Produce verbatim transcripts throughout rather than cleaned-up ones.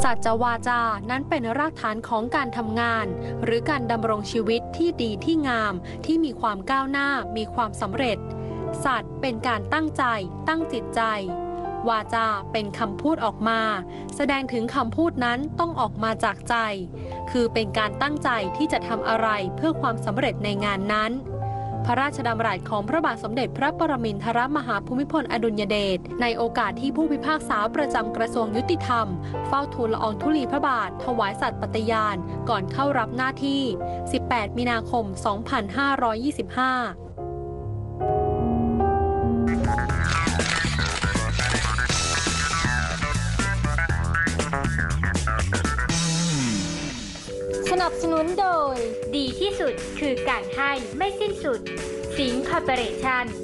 สัจวาจานั้นเป็นรากฐานของการทำงานหรือการดำรงชีวิตที่ดีที่งามที่มีความก้าวหน้ามีความสำเร็จสัตย์เป็นการตั้งใจตั้งจิตใจวาจาเป็นคำพูดออกมาแสดงถึงคำพูดนั้นต้องออกมาจากใจคือเป็นการตั้งใจที่จะทำอะไรเพื่อความสำเร็จในงานนั้นพระราชดำรัสของพระบาทสมเด็จพระปรมินทรมหาภูมิพลอดุลยเดชในโอกาสที่ผู้พิพากษาประจำกระทรวงยุติธรรมเฝ้าทูลละอองธุลีพระบาทถวายสัตย์ปฏิญาณก่อนเข้ารับหน้าที่สิบแปดมีนาคมสองพันห้าร้อยยี่สิบห้าสนับสนุนโดยดีที่สุดคือการให้ไม่สิ้นสุดสิงห์คอร์ปอเรชั่น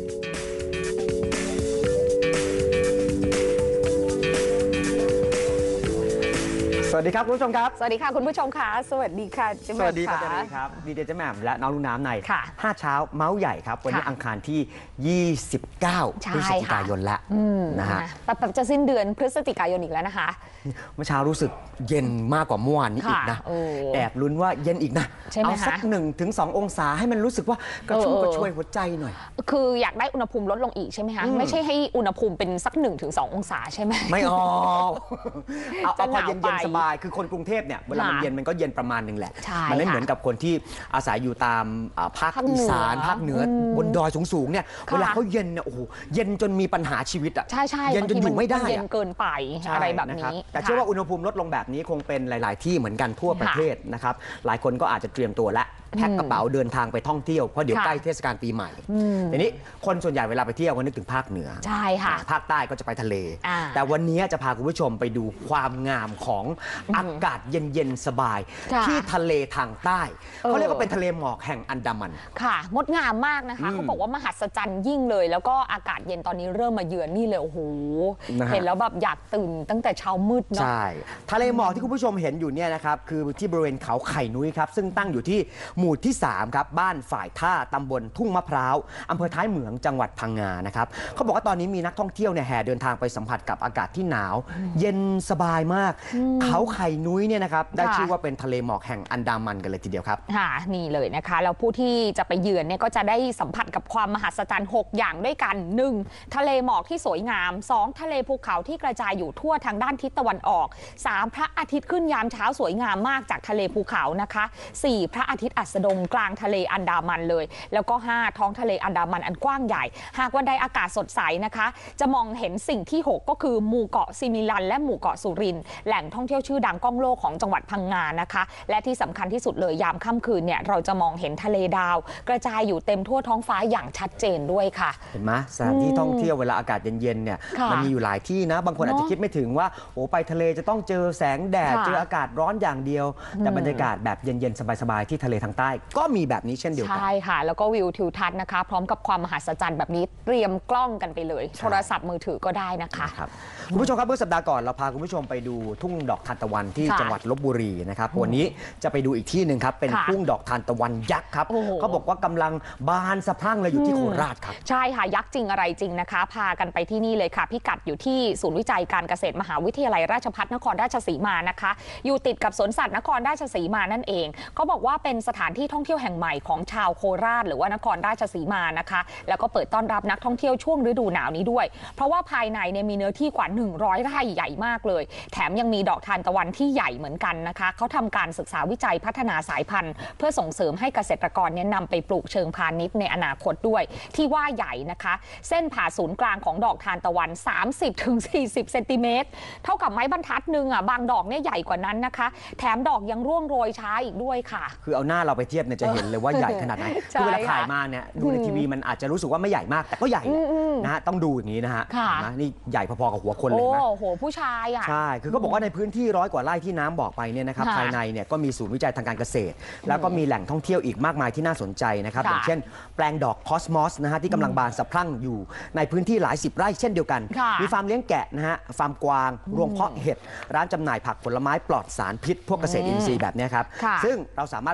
สวัสดีครับคุณผู้ชมครับสวัสดีค่ะคุณผู้ชมค่ะสวัสดีค่ะเจ๊แหม่มสวัสดีครับครับดีเจเจ๊แหม่มและน้องลูกน้ำในห้าเช้าเมาส์ใหญ่ครับวันนี้อังคารที่ยี่สิบเก้าพฤศจิกายนแล้วนะฮะแบบจะสิ้นเดือนพฤศจิกายนอีกแล้วนะคะเมื่อเช้ารู้สึกเย็นมากกว่าเมื่อวานนี้อีกนะแอบลุ้นว่าเย็นอีกนะเอาสักหนึ่งถึงสององศาให้มันรู้สึกว่ากระชุ่มกระชวยหัวใจหน่อยคืออยากได้อุณหภูมิลดลงอีกใช่ไหมคะไม่ใช่ให้อุณหภูมิเป็นสักหนึ่งถึงสององศาใช่ไหมไม่อ๋อเอาพอเย็นเย็นสบายคือคนกรุงเทพเนี่ยเวลามันเย็นมันก็เย็นประมาณหนึ่งแหละมันไม่เหมือนกับคนที่อาศัยอยู่ตามภาคอีสานภาคเหนือบนดอยสูงๆเนี่ยเวลาเขาเย็นเนี่ยโอ้โหเย็นจนมีปัญหาชีวิตอ่ะใช่ใช่เย็นจนอยู่ไม่ได้เย็นเกินไปอะไรแบบนี้แต่เชื่อว่าอุณหภูมิลดลงแบบนี้คงเป็นหลายๆที่เหมือนกันทั่วประเทศนะครับหลายคนก็อาจจะเตรียมตัวและแพ็คกระเป๋าเดินทางไปท่องเที่ยวเพราะเดี๋ยวใกล้เทศกาลปีใหม่ทีนี้คนส่วนใหญ่เวลาไปเที่ยวก็นึกถึงภาคเหนือใช่ค่ะภาคใต้ก็จะไปทะเลแต่วันนี้จะพาคุณผู้ชมไปดูความงามของอากาศเย็นๆสบายที่ทะเลทางใต้เขาเรียกว่าเป็นทะเลหมอกแห่งอันดามันค่ะงดงามมากนะคะเขาบอกว่ามหัศจรรย์ยิ่งเลยแล้วก็อากาศเย็นตอนนี้เริ่มมาเยือนนี่เลยโอ้โหเห็นแล้วแบบอยากตื่นตั้งแต่เช้ามืดเนาะใช่ทะเลหมอกที่คุณผู้ชมเห็นอยู่เนี่ยนะครับคือที่บริเวณเขาไข่นุ้ยครับซึ่งตั้งอยู่ที่หมู่ที่สามครับบ้านฝ่ายท่าตำบลทุ่งมะพร้าวอำเภอท้ายเหมืองจังหวัดพังงานะครับเขาบอกว่าตอนนี้มีนักท่องเที่ยวเนี่ยแห่เดินทางไปสัมผัสกับอากาศที่หนาวเย็นสบายมากเขาไข่นุ้ยเนี่ยนะครับได้ชื่อว่าเป็นทะเลหมอกแห่งอันดามันกันเลยทีเดียวครับค่ะนี่เลยนะคะแล้วผู้ที่จะไปเยือนเนี่ยก็จะได้สัมผัสกับความมหัศจรรย์หกอย่างด้วยกัน หนึ่ง ทะเลหมอกที่สวยงาม สอง ทะเลภูเขาที่กระจายอยู่ทั่วทางด้านทิศตะวันออก สาม พระอาทิตย์ขึ้นยามเช้าสวยงามมากจากทะเลภูเขานะคะ สี่ พระอาทิตย์อัสดงกลางทะเลอันดามันเลยแล้วก็ ห้า ท้องทะเลอันดามันอันกว้างใหญ่หากวันใดอากาศสดใสนะคะจะมองเห็นสิ่งที่หกก็คือหมู่เกาะซิมิลันและหมู่เกาะสุรินทร์แหล่งท่องเที่ยวชื่อดังก้องโลกของจังหวัดพังงานะคะและที่สำคัญที่สุดเลยยามค่ำคืนเนี่ยเราจะมองเห็นทะเลดาวกระจายอยู่เต็มทั่วท้องฟ้าอย่างชัดเจนด้วยค่ะเห็นไหมสถานที่ท่องเที่ยวเวลาอากาศเย็นๆเนี่ยมันมีอยู่หลายที่นะบางคนอาจจะคิดไม่ถึงว่าโอ้ไปทะเลจะต้องเจอแสงแดดเจออากาศร้อนอย่างเดียวแต่บรรยากาศแบบเย็นๆสบายๆที่ทะเลทางใต้ก็มีแบบนี้เช่นเดียวกันใช่ค่ะแล้วก็วิวทิวทัศน์นะคะพร้อมกับความมหัศจรรย์แบบนี้เตรียมกล้องกันไปเลยโทรศัพท์มือถือก็ได้นะคะคุณผู้ชมครับเมื่อสัปดาห์ก่อนเราพาคุณผู้ชมไปดูทุ่งดอกทานตะวันที่จังหวัดลพบุรีนะครับวันนี้จะไปดูอีกที่หนึ่งครับเป็นทุ่งดอกทานตะวันยักษ์ครับเขาบอกว่ากำลังบานสะพรั่งเลยอยู่ที่โคราชครับใช่ค่ะยักษ์จริงอะไรจริงนะคะพากันไปที่นี่เลยค่ะพิกัดอยู่ที่ศูนย์วิจัยการเกษตรมหาวิทยาลัยราชภัฏนครราชสีมานะคะอยู่ติดกับสวนสัตว์นครราชสีมานั่นเองเขาบอกว่าเป็นสถานที่ท่องเที่ยวแห่งใหม่ของชาวโคราชหรือว่านครราชสีมานะคะแล้วก็เปิดต้อนรับนักท่องเที่ยวช่วงฤดูหนาวนี้ด้วยเพราะว่าภายในเนี่ยมีเนื้อที่กว่าหนึ่งร้อยไร่ใหญ่มากเลยแถมยังมีดอกทานตะวันที่ใหญ่เหมือนกันนะคะเขาทำการศึกษาวิจัยพัฒนาสายพันธุ์เพื่อส่งเสริมให้เกษตรกรเนี่ยนำไปปลูกเชิงพาณิชย์ในอนาคตด้วยที่ว่าใหญ่นะคะเส้นผ่าศูนย์กลางของดอกทานตะวัน สามสิบถึงสี่สิบ เซนติเมตรเท่ากับไม้บรรทัดนึงอ่ะบางดอกเนี่ยใหญ่กว่านั้นนะคะแถมดอกยังร่วงโรยช้าอีกด้วยค่ะคือเอาหน้าเราไปเทียบเนี่ยจะเห็นเลยว่าใหญ่ขนาดไหนคือเวลาถ่ายมาเนี่ยดูในทีวีมันอาจจะรู้สึกว่าไม่ใหญ่มากแต่ก็ใหญ่นะฮะต้องดูอย่างนี้นะฮะนี่ใหญ่พอๆกับหัวคนเลยนะโอ้โหผู้ชายอ่ะใช่คือก็บอกว่าในพื้นที่ร้อยกว่าไร่ที่น้ำบอกไปเนี่ยนะครับภายในเนี่ยก็มีศูนย์วิจัยทางการเกษตรแล้วก็มีแหล่งท่องเที่ยวอีกมากมายที่น่าสนใจนะครับอย่างเช่นแปลงดอกคอสมอสนะฮะที่กำลังบานสะพรั่งอยู่ในพื้นที่หลายสิบไร่เช่นเดียวกันมีฟาร์มเลี้ยงแกะนะฮะฟาร์มกวางรวมเพาะเห็ดร้านจำหน่ายผักผลไม้ปลอดสารพิษพวกเกษตรอินทรีย์แบบนี้ครับซึ่งเราสามารถไปเดิน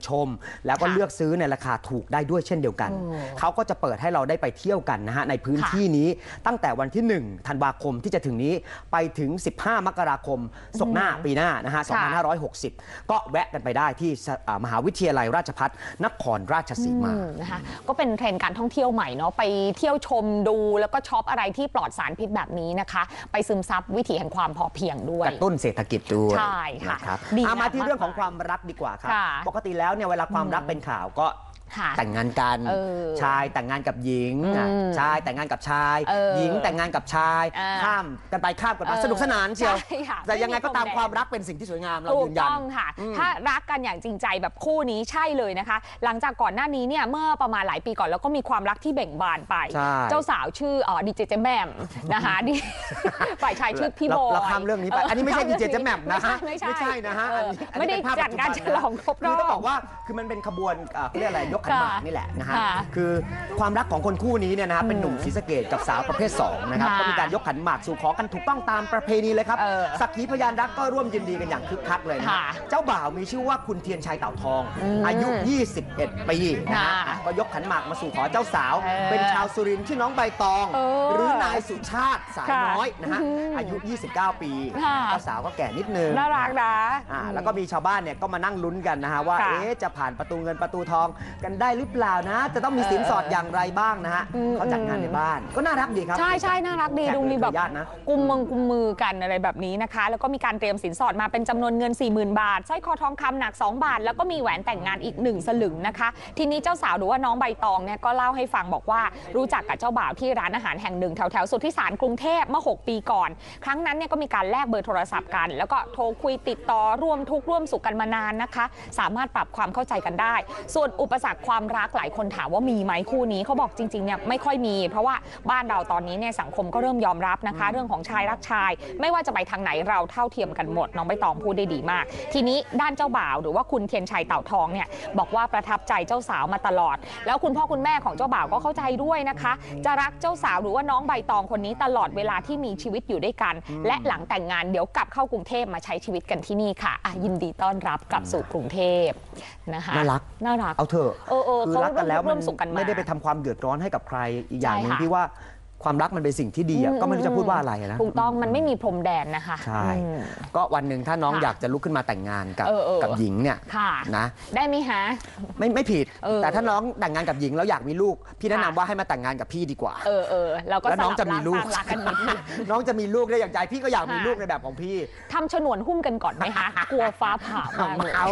ชม แล้วก็เลือกซื้อในราคาถูกได้ด้วยเช่นเดียวกันเขาก็จะเปิดให้เราได้ไปเที่ยวกันนะฮะในพื้นที่นี้ตั้งแต่วันที่หนึ่งธันวาคมที่จะถึงนี้ไปถึงสิบห้ามกราคมศกหน้าปีหน้านะฮะสองพันห้าร้อยหกสิบก็แวะกันไปได้ที่มหาวิทยาลัยราชภัฏนครราชสีมานะคะก็เป็นเทรนด์การท่องเที่ยวใหม่เนาะไปเที่ยวชมดูแล้วก็ช็อปอะไรที่ปลอดสารพิษแบบนี้นะคะไปซึมซับวิถีแห่งความพอเพียงด้วยกระตุ้นเศรษฐกิจด้วยใช่ค่ะมาที่เรื่องของความรักดีกว่าครับปกติแล้วเนี่ยเวลาความรักเป็นข่าวก็แต่งงานกันชายแต่งงานกับหญิงชายแต่งงานกับชายหญิงแต่งงานกับชายข้ามกันไปข้ามกันมาสนุกสนานเชียวแต่ยังไงก็ตามความรักเป็นสิ่งที่สวยงามเรายืนยันถูกต้องค่ะถ้ารักกันอย่างจริงใจแบบคู่นี้ใช่เลยนะคะหลังจากก่อนหน้านี้เนี่ยเมื่อประมาณหลายปีก่อนแล้วก็มีความรักที่เบ่งบานไปเจ้าสาวชื่อดีเจเจแมมนะคะดิฝ่ายชายชื่อพี่บอยเราข้ามเรื่องนี้ไปอันนี้ไม่ใช่ดีเจเจแมมนะฮะไม่ใช่นะฮะไม่ได้จัดการฉลองครบรอบต้องบอกว่าคือมันเป็นขบวนเรียกอะไรยกขันหมากนี่แหละนะฮะคือความรักของคนคู่นี้เนี่ยนะเป็นหนุ่มศรีสะเกษกับสาวประเภทสองนะครับก็มีการยกขันหมากสู่ขอกันถูกต้องตามประเพณีเลยครับสักขีพยานรักก็ร่วมยินดีกันอย่างคึกคักเลยนะเจ้าบ่าวมีชื่อว่าคุณเทียนชัยเต่าทองอายุยี่สิบเอ็ดปีนะฮะก็ยกขันหมากมาสู่ขอเจ้าสาวเป็นชาวสุรินทร์ชื่อน้องใบตองหรือนายสุชาติสายน้อยนะฮะอายุยี่สิบเก้าปีเจ้าสาวก็แก่นิดนึงน่ารักนะแล้วก็มีชาวบ้านเนี่ยก็มานั่งลุ้นกันนะฮะว่าเอ๊ะจะผ่านประตูเงินประตูทองกันได้หรือเปล่านะจะต้องมีสินสอดอย่างไรบ้างนะฮะเขาจัดงานในบ้านก็น่ารักดีครับใช่ใช่น่ารักดีดูมีแบบกุมมือกุมมือกันอะไรแบบนี้นะคะแล้วก็มีการเตรียมสินสอดมาเป็นจำนวนเงิน สี่หมื่น บาทสร้อยคอทองคำหนักสองบาทแล้วก็มีแหวนแต่งงานอีกหนึ่งสลึงนะคะทีนี้เจ้าสาวหรือว่าน้องใบตองเนี่ยก็เล่าให้ฟังบอกว่ารู้จักกับเจ้าบ่าวที่ร้านอาหารแห่งหนึ่งแถวแถวสุทธิสารกรุงเทพเมื่อหกปีก่อนครั้งนั้นเนี่ยก็มีการแลกเบอร์โทรศัพท์กันแล้วก็โทรคุยติดต่อร่วมทุกข์ร่วมสุขกันมานานนะคะสามารถปรับความเข้าใจกันได้ส่วนอุปสรรคความรักหลายคนถามว่ามีไหมคู่นี้เขาบอกจริงๆเนี่ยไม่ค่อยมีเพราะว่าบ้านเราตอนนี้เนี่ยสังคมก็เริ่มยอมรับนะคะเรื่องของชายรักชายไม่ว่าจะไปทางไหนเราเท่าเทียมกันหมดน้องใบตองพูดได้ดีมากทีนี้ด้านเจ้าบ่าวหรือว่าคุณเทียนชัยเต่าทองเนี่ยบอกว่าประทับใจเจ้าสาวมาตลอดแล้วคุณพ่อคุณแม่ของเจ้าบ่าวก็เข้าใจด้วยนะคะจะรักเจ้าสาวหรือว่าน้องใบตองคนนี้ตลอดเวลาที่มีชีวิตอยู่ด้วยกันและหลังแต่งงานเดี๋ยวกลับเข้ากรุงเทพมาใช้ชีวิตกันที่นี่ค่ะยินดีต้อนรับกลับสู่กรุงเทพนะคะน่ารักน่ารักเอาเถอะคือรักกันแล้วมันไม่ได้ไปทำความเดือดร้อนให้กับใครอีกอย่างนึงที่ว่าความรักมันเป็นสิ่งที่ดีก็ไม่รู้จะพูดว่าอะไรนะถูกต้องมันไม่มีพรมแดนนะคะใช่ก็วันหนึ่งถ้าน้องอยากจะลุกขึ้นมาแต่งงานกับกับหญิงเนี่ยนะได้ไหมฮะไม่ไม่ผิดแต่ถ้าน้องแต่งงานกับหญิงแล้วอยากมีลูกพี่แนะนำว่าให้มาแต่งงานกับพี่ดีกว่าเออเออแล้วก็น้องจะมีลูกน้องจะมีลูกได้อย่างใจพี่ก็อยากมีลูกในแบบของพี่ทำฉนวนหุ้มกันก่อนไหมคะกลัวฟ้าผ่าเอา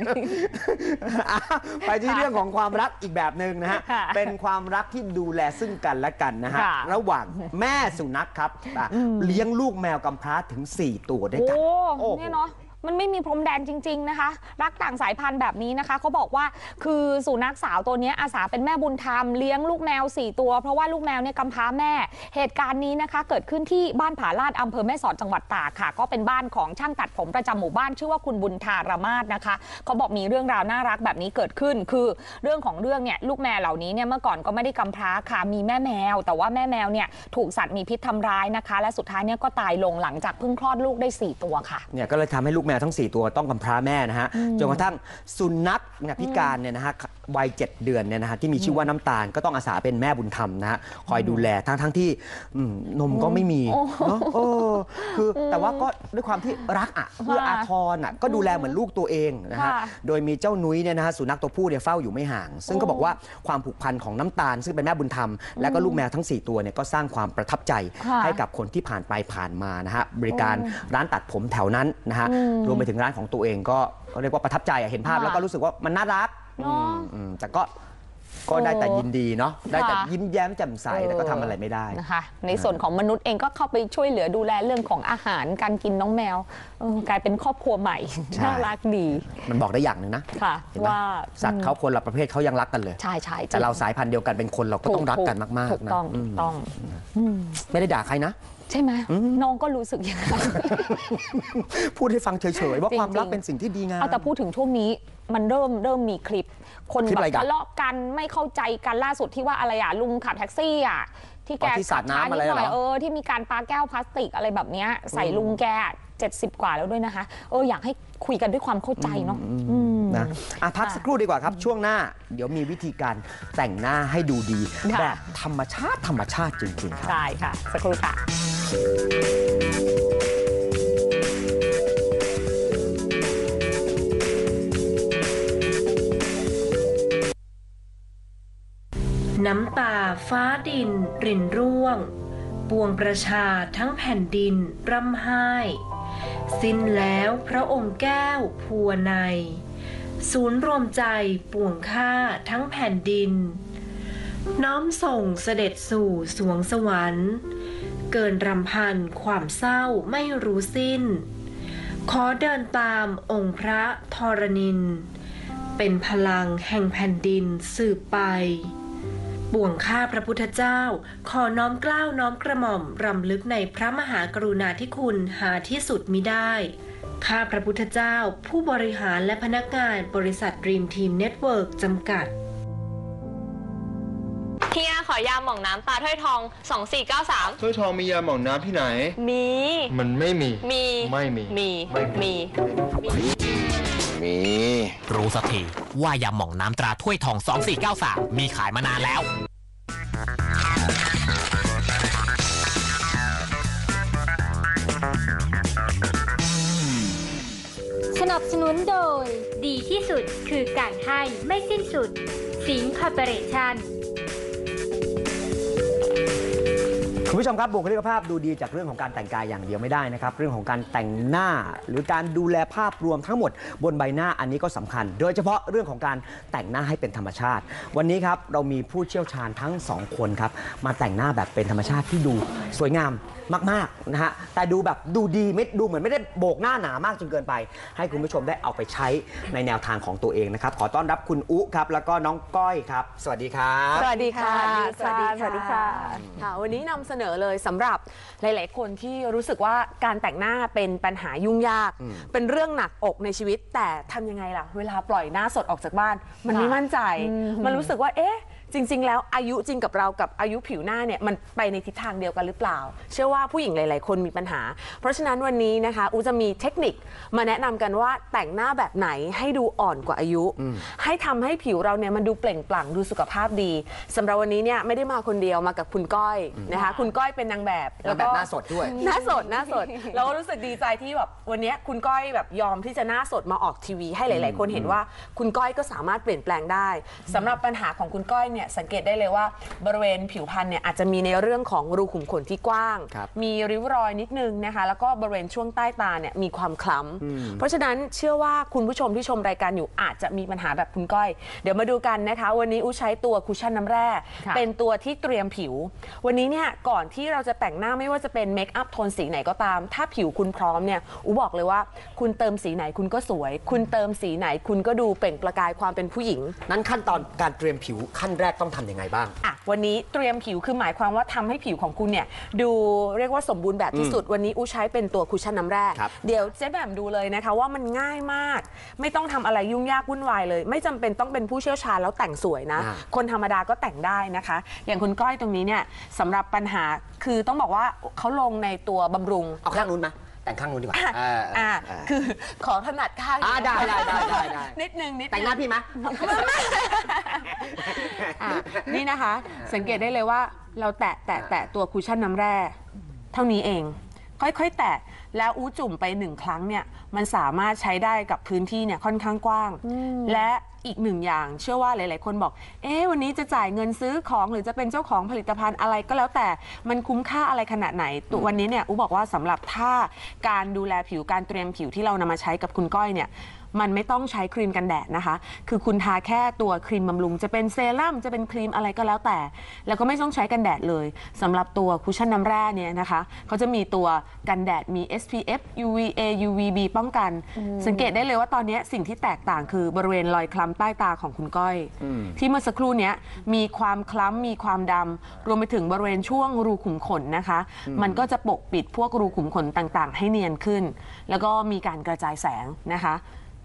ไปที่เรื่องของความรักอีกแบบหนึ่งนะฮะเป็นความรักที่ดูแลซึ่งกันและกันนะฮะระหว่างแม่สุนัขครับเลี้ยงลูกแมวกำพร้าถึงสี่ตัวด้วยกันโอ้เนี่ยเนาะมันไม่มีพรมแดนจริงๆนะคะรักต่างสายพันธุ์แบบนี้นะคะเขาบอกว่าคือสุนัขสาวตัวนี้อาสาเป็นแม่บุญธรรมเลี้ยงลูกแมวสี่ตัวเพราะว่าลูกแมวเนี่ยกำพร้าแม่เหตุการณ์นี้นะคะเกิดขึ้นที่บ้านผาลาดอำเภอแม่สอดจังหวัดตากค่ะก็เป็นบ้านของช่างตัดผมประจำหมู่บ้านชื่อว่าคุณบุญธารมาศนะคะเขาบอกมีเรื่องราวน่ารักแบบนี้เกิดขึ้นคือเรื่องของเรื่องเนี่ยลูกแมวเหล่านี้เนี่ยเมื่อก่อนก็ไม่ได้กำพร้าค่ะมีแม่แมวแต่ว่าแม่แมวเนี่ยถูกสัตว์มีพิษทำร้ายนะคะและสุดท้ายเนี่ยก็ตายลงหลังจากเพิ่งคลอดลูกได้สี่ตัวค่ะเนี่ยก็เลยทำให้ลูกแมวทั้งสี่ตัวต้องกำพร้าแม่นะฮะจนกระทั่งสุนัขเนี่ยพิการเนี่ยนะฮะวัยเจ็ดเดือนเนี่ยนะฮะที่มีชื่อว่าน้ำตาลก็ต้องอาสาเป็นแม่บุญธรรมนะฮะคอยดูแลทั้งทั้งที่นมก็ไม่มีเนาะคือแต่ว่าก็ด้วยความที่รักอ่ะเพื่ออาทรอ่ะก็ดูแลเหมือนลูกตัวเองนะฮะโดยมีเจ้านุ้ยเนี่ยนะฮะสุนัขตัวผู้เนี่ยเฝ้าอยู่ไม่ห่างซึ่งก็บอกว่าความผูกพันของน้ำตาลซึ่งเป็นแม่บุญธรรมและก็ลูกแมวทั้งสี่ตัวเนี่ยก็สร้างความประทับใจให้กับคนที่ผ่านไปผ่านมานะฮะบริการร้านตัดผมแถวนั้นนะฮะรวมไปถึงร้านของตัวเองก็เรียกว่าประทับใจเห็นภาพแล้วก็รู้สึกว่ามันน่ารักแต่ก็ก็ได้แต่ยินดีเนาะได้แต่ยิ้มแย้มแจ่มใสแต่ก็ทำอะไรไม่ได้นะคะในส่วนของมนุษย์เองก็เข้าไปช่วยเหลือดูแลเรื่องของอาหารการกินน้องแมวกลายเป็นครอบครัวใหม่น่ารักดีมันบอกได้อย่างหนึ่งนะว่าสัตว์เขาคนละประเภทเขายังรักกันเลยใช่ใช่แต่เราสายพันธุ์เดียวกันเป็นคนเราก็ต้องรักกันมากๆถูกต้องต้องไม่ได้ด่าใครนะใช่ไหมน้องก็รู้สึกอย่างนั้นพูดให้ฟังเฉยๆว่าความรักเป็นสิ่งที่ดีงามแต่พูดถึงช่วงนี้มันเริ่มเริ่มมีคลิปคนแบบทะเลาะกันไม่เข้าใจกันล่าสุดที่ว่าอะไรอ่ะลุงขับแท็กซี่อ่ะที่แกขับช้านิดหน่อยเออที่มีการปาแก้วพลาสติกอะไรแบบนี้ใส่ลุงแกเจ็ดสิบกว่าแล้วด้วยนะคะเอออยากให้คุยกันด้วยความเข้าใจเนาะนะอ่ะพักสักครู่ดีกว่าครับช่วงหน้าเดี๋ยวมีวิธีการแต่งหน้าให้ดูดีแบบธรรมชาติธรรมชาติจริงๆครับใช่ค่ะสักครู่ค่ะน้ำตาฟ้าดินรินร่วงปวงประชาทั้งแผ่นดินร่ำไห้สิ้นแล้วพระองค์แก้วพัวในศูนย์รวมใจปวงข้าทั้งแผ่นดินน้อมส่งเสด็จสู่สวงสวรรค์เกินรำพันความเศร้าไม่รู้สิ้นขอเดินตามองค์พระธรณินเป็นพลังแห่งแผ่นดินสืบไปปวงข้าพระพุทธเจ้าขอน้อมเกล้าน้อมกระหม่อมรำลึกในพระมหากรุณาธิคุณหาที่สุดมิได้ข้าพระพุทธเจ้าผู้บริหารและพนักงานบริษัท Dream Team Network จำกัดเฮียขอยาหม่องน้ำตาถ้วยทองสองสี่เก้าสามถ้วยทองมียาหม่องน้ำที่ไหนมีมันไม่มีมีไม่มีมีมีมีรู้สักทีว่ายาหม่องน้ำตราถ้วยทองสองสี่เก้าสามมีขายมานานแล้วสนับสนุนโดยดีที่สุดคือการให้ไม่สิ้นสุดสิงห์คอร์ปอเรชั่นคุณผู้ชมครับบุคลิกภาพดูดีจากเรื่องของการแต่งกายอย่างเดียวไม่ได้นะครับเรื่องของการแต่งหน้าหรือการดูแลภาพรวมทั้งหมดบนใบหน้าอันนี้ก็สำคัญโดยเฉพาะเรื่องของการแต่งหน้าให้เป็นธรรมชาติวันนี้ครับเรามีผู้เชี่ยวชาญทั้งสองคนครับมาแต่งหน้าแบบเป็นธรรมชาติที่ดูสวยงามมากๆนะฮะแต่ดูแบบดูดีไม่ดูเหมือนไม่ได้โบกหน้าหนามากจนเกินไปให้คุณผู้ชมได้เอาไปใช้ในแนวทางของตัวเองนะครับขอต้อนรับคุณอุครับแล้วก็น้องก้อยครับสวัสดีครับสวัสดีค่ะสวัสดีค่ะสวัสดีค่ะค่ะวันนี้นำเสนอเลยสำหรับหลายๆคนที่รู้สึกว่าการแต่งหน้าเป็นปัญหายุ่งยากเป็นเรื่องหนักอกในชีวิตแต่ทำยังไงล่ะเวลาปล่อยหน้าสดออกจากบ้านมันไม่มั่นใจมันรู้สึกว่าเอ๊ะจริงๆแล้วอายุจริงกับเรากับอายุผิวหน้าเนี่ยมันไปในทิศทางเดียวกันหรือเปล่าเชื่อว่าผู้หญิงหลายๆคนมีปัญหาเพราะฉะนั้นวันนี้นะคะอูจะมีเทคนิคมาแนะนำกันว่าแต่งหน้าแบบไหนให้ดูอ่อนกว่าอายุให้ทำให้ผิวเราเนี่ยมันดูเปล่งปลั่งดูสุขภาพดีสำหรับวันนี้เนี่ยไม่ได้มาคนเดียวมากับคุณก้อยนะคะคุณก้อยเป็นนางแบบแล้วก็หน้าสดด้วยหน้าสดหน้าสดเราก็รู้สึกดีใจที่แบบวันนี้คุณก้อยแบบยอมที่จะหน้าสดมาออกทีวีให้หลายๆคนเห็นว่าคุณก้อยก็สามารถเปลี่ยนแปลงได้สำหรับปัญหาของคุณก้อยเนี่ยสังเกตได้เลยว่าบริเวณผิวพรรณเนี่ยอาจจะมีในเรื่องของรูขุมขนที่กว้างมีริ้วรอยนิดนึงนะคะแล้วก็บริเวณช่วงใต้ตาเนี่ยมีความคล้ำเพราะฉะนั้นเชื่อว่าคุณผู้ชมที่ชมรายการอยู่อาจจะมีปัญหาแบบคุณก้อยเดี๋ยวมาดูกันนะคะวันนี้อูใช้ตัวคุชชั่นน้ำแร่เป็นตัวที่เตรียมผิววันนี้เนี่ยก่อนที่เราจะแต่งหน้าไม่ว่าจะเป็นเมคอัพโทนสีไหนก็ตามถ้าผิวคุณพร้อมเนี่ยอูบอกเลยว่าคุณเติมสีไหนคุณก็สวยคุณเติมสีไหนคุณก็ดูเปล่งประกายความเป็นผู้หญิงนั้นขั้นตอนการเตรียมผิวขั้นแรกต้องทำยังไงบ้างอ่ะวันนี้เตรียมผิวคือหมายความว่าทำให้ผิวของคุณเนี่ยดูเรียกว่าสมบูรณ์แบบที่สุดวันนี้อูใช้เป็นตัวคุชชั่นน้ำแร่เดี๋ยวเจ๊แบมดูเลยนะคะว่ามันง่ายมากไม่ต้องทำอะไรยุ่งยากวุ่นวายเลยไม่จำเป็นต้องเป็นผู้เชี่ยวชาญแล้วแต่งสวยนะคนธรรมดาก็แต่งได้นะคะอย่างคุณก้อยตรงนี้เนี่ยสำหรับปัญหาคือต้องบอกว่าเขาลงในตัวบำรุงเอาข้างนู้นไหมแต่งข้างนู้นดีกว่าอ่าคือขอถนัดข้างอ่าได้ได้ได้ได้นิดนึงนิดแต่งหน้าพี่ไหมนี่นะคะสังเกตได้เลยว่าเราแตะแตะแตะตัวคุชชั่นน้ำแร่เท่านี้เองค่อยๆแตะแล้วอู้จุ่มไปหนึ่งครั้งเนี่ยมันสามารถใช้ได้กับพื้นที่เนี่ยค่อนข้างกว้างและอีกหนึ่งอย่างเชื่อว่าหลายๆคนบอกเอ๊ะวันนี้จะจ่ายเงินซื้อของหรือจะเป็นเจ้าของผลิตภัณฑ์อะไรก็แล้วแต่มันคุ้มค่าอะไรขนาดไหนตัววันนี้เนี่ยอู้บอกว่าสำหรับถ้าการดูแลผิวการเตรียมผิวที่เรานำมาใช้กับคุณก้อยเนี่ยมันไม่ต้องใช้ครีมกันแดดนะคะคือคุณทาแค่ตัวครีมบำรุงจะเป็นเซรั่มจะเป็นครีมอะไรก็แล้วแต่แล้วก็ไม่ต้องใช้กันแดดเลยสำหรับตัวคุชชั่นน้ำแร่เนี่ยนะคะเขาจะมีตัวกันแดดมี เอส พี เอฟ ยู วี เอ ยู วี บี ป้องกันสังเกตได้เลยว่าตอนนี้สิ่งที่แตกต่างคือบริเวณรอยคล้ำใต้ตาของคุณก้อยที่เมื่อสักครู่นี้มีความคล้ำมีความดำรวมไปถึงบริเวณช่วงรูขุมขนนะคะมันก็จะปกปิดพวกรูขุมขนต่างๆให้เนียนขึ้นแล้วก็มีการกระจายแสงนะคะ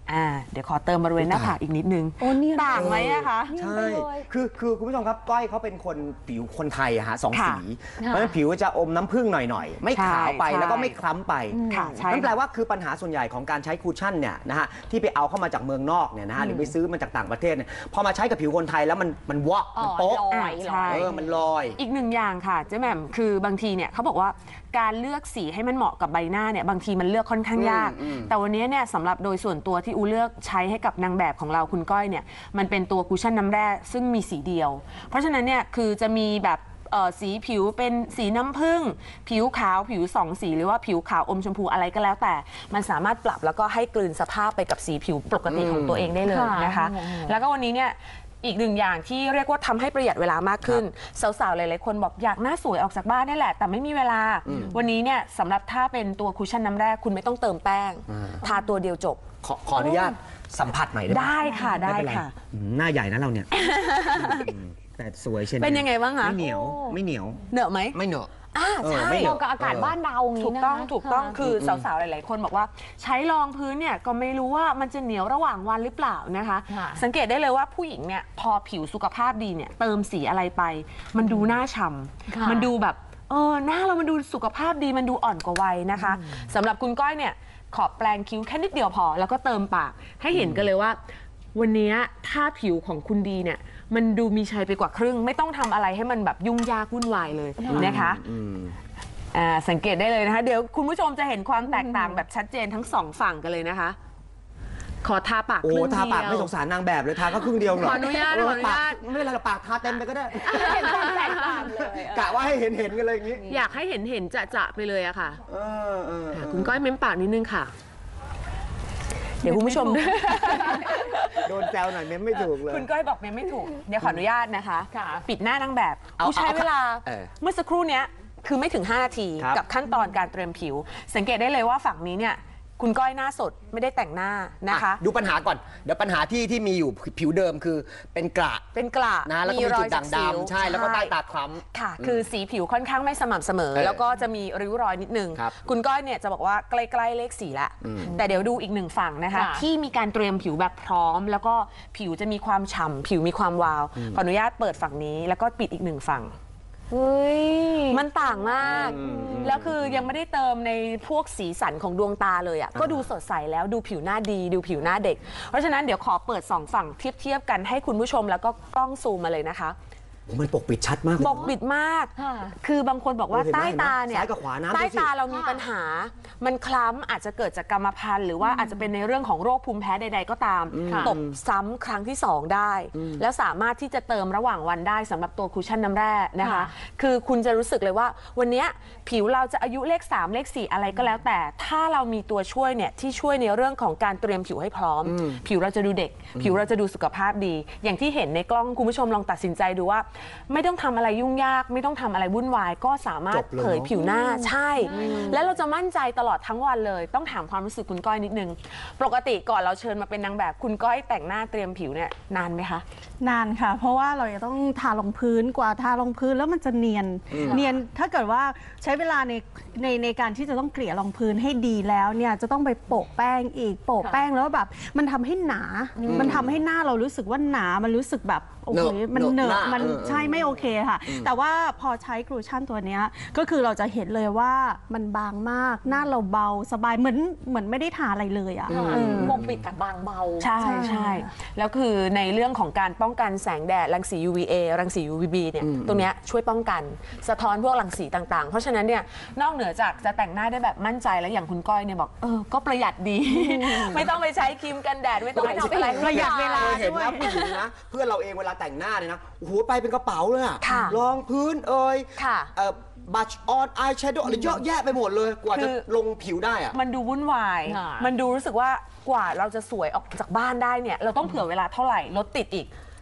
อ่าเดี๋ยวขอเติมบริเวณหน้าผากอีกนิดนึงโอ้เนี่ยต่างไหมอะคะใช่ คือคือคุณผู้ชมครับก้อยเขาเป็นคนผิวคนไทยอะฮะสองค่ะสี เพราะฉะนั้นผิวจะอมน้ำผึ้งหน่อยๆ ไม่ขาวไปใช่แล้วก็ไม่คล้ำไปค่ะใช่นั่นแปลว่าคือปัญหาส่วนใหญ่ของการใช้คูชั่นเนี่ยนะฮะที่ไปเอาเข้ามาจากเมืองนอกเนี่ยนะฮะหรือไปซื้อมาจากต่างประเทศเนี่ยพอมาใช้กับผิวคนไทยแล้วมันมันวอกมันโป๊ะอ๋อลอ่าอยใช่เออมันลอยอีกหนึ่งอย่างค่ะเจ๊แหม่มคือบางทีเนี่ยเขาบอกว่าการเลือกสีให้มันเหมาะกับใบหน้าเนี่ยบางทีมันเลือกค่อนข้างยากอืมอืมแต่วันนี้เนี่ยสำหรับโดยส่วนตัวที่อูเลือกใช้ให้กับนางแบบของเราคุณก้อยเนี่ยมันเป็นตัวคุชชั่นน้ำแร่ซึ่งมีสีเดียว เพราะฉะนั้นเนี่ยคือจะมีแบบเอ่อสีผิวเป็นสีน้ำผึ้งผิวขาวผิวสองสีหรือว่าผิวขาวอมชมพูอะไรก็แล้วแต่มันสามารถปรับแล้วก็ให้กลืนสภาพไปกับสีผิวปกติของตัวเองได้เลยนะคะ แล้วก็วันนี้เนี่ยอีกหนึ่งอย่างที่เรียกว่าทำให้ประหยัดเวลามากขึ้นสาวๆหลายๆคนบอกอยากหน้าสวยออกจากบ้านนี่แหละแต่ไม่มีเวลา วันนี้เนี่ยสำหรับถ้าเป็นตัวคุชชั่นน้ำแร่คุณไม่ต้องเติมแป้ง ทาตัวเดียวจบขอขออนุญาตสัมผัสหน่อยได้ไหมได้ค่ะได้ม่เป็นรค่ะอืมหน้าใหญ่นะเราเนี่ยอืมแต่สวยเช่นเป็นยังไงบ้างคะไม่เหนียวไม่เหนียวเหนอะไหมไม่เหนอะอ่าเออใช่ไม่เหนเหอะมาะกับอากาศบ้านเราอย่างถูนี้กนะต้องถูกต้องค่ะคือสาวๆหลายๆคนบอกว่าใช้รองพื้นเนี่ยก็ไม่รู้ว่ามันจะเหนียวระหว่างวันหรือเปล่านะคะค่ะสังเกตได้เลยว่าผู้หญิงเนี่ยพอผิวสุขภาพดีเนี่ยเติมสีอะไรไป มันดูหน้าฉ่ค่ะำมันดูแบบเออหน้าเรามันดูสุขภาพดีมันดูอ่อนกว่าวัยนะคะสำหรับคุณก้อยเนี่ยขอแปลงคิ้วแค่นิดเดียวพอแล้วก็เติมปากให้เห็นกันเลยว่า วันนี้ถ้าผิวของคุณดีเนี่ยมันดูมีชัยไปกว่าครึ่ง ไม่ต้องทำอะไรให้มันแบบยุ่งยากวุ่นวายเลยนะคะอืมอ่าสังเกตได้เลยนะคะ เดี๋ยวคุณผู้ชมจะเห็นความแตกต่างแบบชัดเจนทั้งสองฝั่งกันเลยนะคะ ขอทาปากคโอ้รึ่งเดียวทาปากไม่สงสารนางแบบเลยทาก็ครึ่งเดียวหรอขออนุญาตเขออนุญาตปกไม่เป็นไรหรอกปากทาเต็มไปก็ได้เห็นความแตกต่างเลยกะว่าให้เห็นเห็นกันเลยอย่างนี้อยากให้เห็นเห็นจะจะๆไปเลยอะค่ะเออเออค่ะคุณก้อยเม้มปากนิดนึงค่ะ เดี๋ยวคุณผู้ชมโดนแซวหน่อยเม้มไม่ถูกเลยคุณก้อยบอกเม้มไม่ถูกเดี๋ยวขออนุญาตนะคะค่ะปิดหน้านางแบบเอาผู้ใช้เอาเวลาเออเมื่อสักครู่เนี้ยคือไม่ถึงห้านาทีครับกับขั้นตอนการเตรียมผิว สังเกตได้เลยว่าฝั่งนี้เนี่ยคุณก้อยหน้าสดไม่ได้แต่งหน้านะคะอ่ดูปัญหาก่อน เดี๋ยวปัญหาที่ที่มีอยู่ผิวเดิมคือเป็นกระเป็นกระนะแล้วก็มีจุดด่างสิวดำใช่แล้วก็ใต้ตาคล้ำค่ะ คือสีผิวค่อนข้างไม่สม่ำเสมอเออแล้วก็จะมีริ้วรอยนิดนึงครับคุณก้อยเนี่ยจะบอกว่าใกล้ๆเลขสี่ละอืมแต่เดี๋ยวดูอีกหนึ่งฝั่งนะคะค่ะที่มีการเตรียมผิวแบบพร้อม แล้วก็ผิวจะมีความฉ่ำผิวมีความวาวขออนุญาตเปิดฝั่งนี้แล้วก็ปิดอีกหนึ่งฝั่งเฮ้ยมันต่างมากอืมแล้วคือยังไม่ได้เติมในพวกสีสันของดวงตาเลยอ่ะ ก็ดูสดใสแล้วดูผิวหน้าดี ดูผิวหน้าเด็ก เพราะฉะนั้นเดี๋ยวขอเปิดสองฝั่งเทียบเทียบกันให้คุณผู้ชมแล้วก็กล้องซูมมาเลยนะคะโอ้มันปกปิดชัดมากเลยปกปิดมากค่ะคือบางคนบอกว่าโอ้เห็นไหมใต้ตาเนี่ยซ้ายกับขวาน้ำใต้ดูสิตาเรามีปัญหา มันคล้ำอาจจะเกิดจากกรรมพันธุ์หรือว่าอาจจะเป็นในเรื่องของโรคภูมิแพ้ใด ๆ ก็ตามค่ะตบซ้ำครั้งที่สองได้ แล้วสามารถที่จะเติมระหว่างวันได้สำหรับตัวคุชชั่นน้ำแร่นะคะค่ะคือคุณจะรู้สึกเลยว่า วันเนี้ยผิวเราจะอายุเลขสามเลขสี่อะไรก็แล้วแต่ ถ้าเรามีตัวช่วยเนี่ยที่ช่วยในเรื่องของการเตรียมผิวให้พร้อม ผิวเราจะดูเด็ก ผิวเราจะดูสุขภาพดี อย่างที่เห็นในกล้องคุณผู้ชมลองตัดสินใจดูว่า ไม่ต้องทำอะไรยุ่งยาก ไม่ต้องทำอะไรวุ่นวาย ก็สามารถจบเลยเผยผิวหน้าใช่ แล้วเราจะมั่นใจตลอดทั้งวันเลย ต้องถามความรู้สึกคุณก้อยนิดนึง ปกติก่อนเราเชิญมาเป็นนางแบบคุณก้อยแต่งหน้าเตรียมผิวเนี่ยนานไหมคะนานค่ะ เพราะว่าเราจะต้องทารองพื้นกว่าทารองพื้นแล้วมันจะเนียน เนียนถ้าเกิดว่าใช้เวลาในในในการที่จะต้องเกลี่ยรองพื้นให้ดีแล้วเนี่ยจะต้องไปโปะแป้งอีกโปะแป้งแล้วแบบมันทำให้หนา มันทำให้หน้าเรารู้สึกว่าหนามันรู้สึกแบบโอ้โหเหนอะมันเหนเหนอะอะมันเออใช่ไม่โอเคค่ะ แต่ว่าพอใช้กลูชั่นตัวเนี้ยก็คือเราจะเห็นเลยว่ามันบางมากหน้าเราเบาสบายเหมือนเหมือนไม่ได้ทาอะไรเลยอ่ะเออปกปิดแต่บางเบาใช่ใช่ใช่แล้วคือในเรื่องของการป้องกันแสงแดดรังสี ยู วี เอ รังสี ยู วี บี เนี่ยตรงเนี้ยช่วยป้องกันสะท้อนพวกรังสีต่างๆ เพราะฉะนั้นเนี่ยนอกเหนือจากจะแต่งหน้าได้แบบมั่นใจแล้วอย่างคุณก้อยเนี่ยบอกเออก็ประหยัดดี ไม่ต้องไปใช้ครีมกันแดดไม่ต้องไปทำอะไรประหยัดเวลาเคยเห็นด้วยนะผู้หญิงนะเพื่อนเราเองเวลาแต่งหน้าเนี่ยนะโอ้โหไปเป็นกระเป๋าเลยอะค่ะรองพื้นเอ่ยค่ะเอ่อบัชออนอายแชโดว์อะไรเยอะแยะไปหมดเลยกว่าคืจะอลงผิวได้อะมันดูวุ่นวายค่ะมันดูรู้สึกว่ากว่าเราจะสวยออกจากบ้านได้เนี่ยเราต้องเผื่อเวลาเท่าไหร่รถติดอีก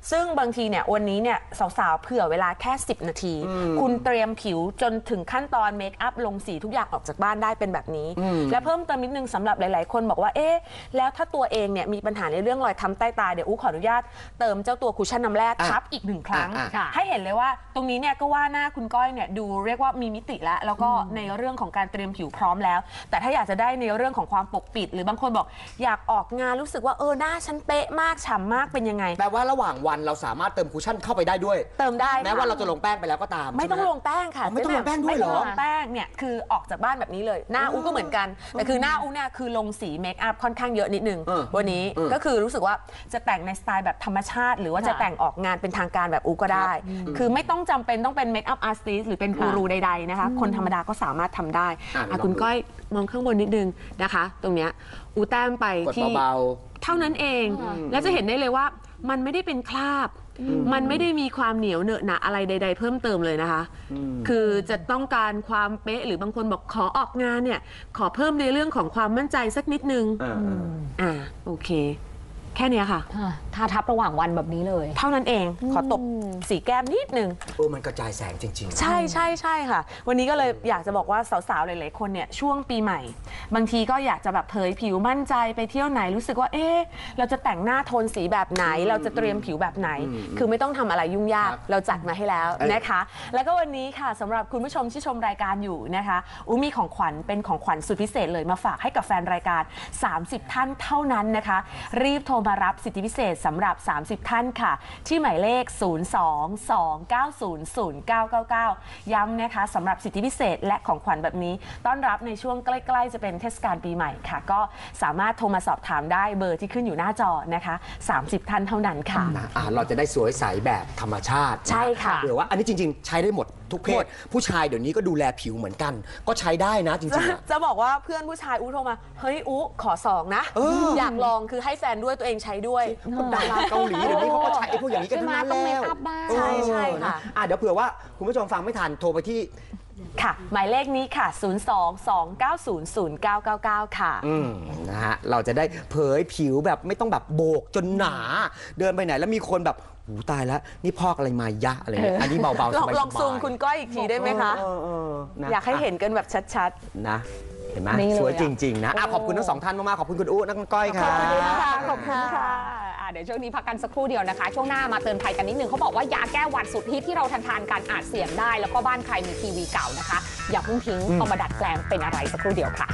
ซึ่งบางทีเนี่ยวันนี้เนี่ยสาวๆเผื่อเวลาแค่สิบนาทีคุณเตรียมผิวจนถึงขั้นตอนเมคอัพลงสีทุกอย่างออกจากบ้านได้เป็นแบบนี้และเพิ่มเติมนิดนึงสำหรับหลายๆคนบอกว่าเอ๊ะแล้วถ้าตัวเองเนี่ยมีปัญหาในเรื่องรอยค้ำใต้ตาเดี๋ยวอู้ขออนุญาตเติมเจ้าตัวคุชชั่นน้ำแร่ทับอีกหนึ่งครั้งให้เห็นเลยว่าตรงนี้เนี่ยก็ว่าหน้าคุณก้อยเนี่ยดูเรียกว่ามีมิติแล้วแล้วก็ในเรื่องของการเตรียมผิวพร้อมแล้วแต่ถ้าอยากจะได้ในเรื่องของความปกปิดหรือบางคนบอกอยากออกงานรู้สึกว่าเออหน้าฉันเป๊ะมากฉ่ำมากเป็นยังไงแปลว่าระหว่างวันเราสามารถเติมคุชชั่นเข้าไปได้ด้วยเติมได้แม้ว่าเราจะลงแป้งไปแล้วก็ตามไม่ต้องลงแป้งค่ะไม่ต้องลงแป้งด้วยเหรอไม่ต้องลงแป้งเนี่ยคือออกจากบ้านแบบนี้เลยหน้าอู้ก็เหมือนกันแต่คือหน้าอู้เนี่ยคือลงสีเมคอัพค่อนข้างเยอะนิดนึงวันนี้ก็คือรู้สึกว่าจะแต่งในสไตล์แบบธรรมชาติหรือว่าจะแต่งออกงานเป็นทางการแบบอู้ก็ได้คือไม่ต้องจำเป็นต้องเป็นเมคอัพอาร์ติสต์หรือเป็นกูรูใดๆนะคะคนธรรมดาก็สามารถทำได้คุณก้อยมองข้างบนนิดนึงนะคะตรงเนี้ยอูแต้มไปที่เท่านั้นเองแล้วจะเห็นได้เลยว่ามันไม่ได้เป็นคราบมันไม่ได้มีความเหนียวเหนอะหนะอะไรใดๆเพิ่มเติมเลยนะคะคือจะต้องการความเป๊ะหรือบางคนบอกขอออกงานเนี่ยขอเพิ่มในเรื่องของความมั่นใจสักนิดนึงอ่าโอเคแค่นี้ค่ะทาทับระหว่างวันแบบนี้เลยเท่านั้นเองขอตบสีแก้มนิดนึงเออมันกระจายแสงจริงๆใช่ใช่ใช่ค่ะวันนี้ก็เลยอยากจะบอกว่าสาวๆหลายๆคนเนี่ยช่วงปีใหม่บางทีก็อยากจะแบบเผยผิวมั่นใจไปเที่ยวไหนรู้สึกว่าเอ๊ะเราจะแต่งหน้าโทนสีแบบไหนเราจะเตรียมผิวแบบไหนคือไม่ต้องทำอะไรยุ่งยากเราจัดมาให้แล้วนะคะแล้วก็วันนี้ค่ะสำหรับคุณผู้ชมที่ชมรายการอยู่นะคะอุ้มีของขวัญเป็นของขวัญสุดพิเศษเลยมาฝากให้กับแฟนรายการสามสิบท่านเท่านั้นนะคะรีบโทรมารับสิทธิพิเศษสำหรับสามสิบท่านค่ะที่หมายเลขศูนย์ สอง สอง เก้า ศูนย์ ศูนย์ เก้า เก้า เก้าย้ำนะคะสำหรับสิทธิพิเศษและของขวัญแบบนี้ต้อนรับในช่วงใกล้ๆจะเป็นเทศกาลปีใหม่ค่ะก็สามารถโทรมาสอบถามได้เบอร์ที่ขึ้นอยู่หน้าจอนะคะสามสิบท่านเท่านั้นค่ะเราจะได้สวยใสแบบธรรมชาติใช่ค่ะหรือว่าอันนี้จริงๆใช้ได้หมดทุกเพศผู้ชายเดี๋ยวนี้ก็ดูแลผิวเหมือนกันก็ใช้ได้นะจริงๆจะบอกว่าเพื่อนผู้ชายอู้โทรมาเฮ้ยอู้ขอสองนะอยากลองคือให้แฟนด้วยตัวเองใช้ด้วยดาราเกาหลีเดี๋ยวนี้เขาก็ใช้ไอ้พวกอย่างนี้กันทั้งนั้นแล้วใช่ใช่ค่ะเดี๋ยวเผื่อว่าคุณผู้ชมฟังไม่ทันโทรไปที่ค่ะหมายเลขนี้ค่ะศูนย์ สอง สอง เก้า ศูนย์ ศูนย์ เก้า เก้า เก้าค่ะอืมนะฮะเราจะได้เผยผิวแบบไม่ต้องแบบโบกจนหนาเดินไปไหนแล้วมีคนแบบหูตายแล้วนี่พอกอะไรมายะอะไรเนี่ยอันนี้เบาๆสบายๆลองซูมคุณก้อยอีกทีได้ไหมคะอยากให้เห็นกันแบบชัดๆนะเห็นไหมสวยจริงๆนะขอบคุณทั้งสองท่านมากๆขอบคุณคุณอุ๊และคุณก้อยค่ะขอบคุณค่ะขอบคุณค่ะเดี๋ยวช่วงนี้พักกันสักครู่เดียวนะคะช่วงหน้ามาเตือนภัยกันนิดนึงเขาบอกว่ายาแก้หวัดสุดฮิตที่เราทานๆกันอาจเสี่ยงได้แล้วก็บ้านใครมีทีวีเก่านะคะอย่าเพิ่งทิ้งเอามาดัดแปลงเป็นอะไรสักครู่เดียวค่ะ